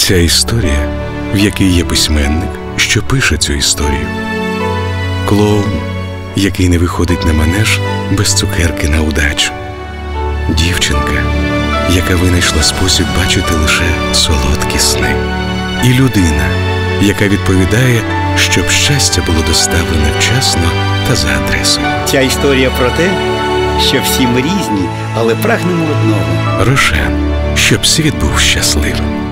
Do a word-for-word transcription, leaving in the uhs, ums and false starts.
Ця історія, в якій є письменник, що пише цю історію. Клоун, який не виходить на манеж без цукерки на удачу. Дівчинка, яка винайшла спосіб бачити лише солодкі сни. І людина, яка відповідає, щоб щастя було доставлене вчасно та за адресою. Ця історія про те, що всі ми різні, але прагнемо одного. Рошен, щоб світ був щасливим.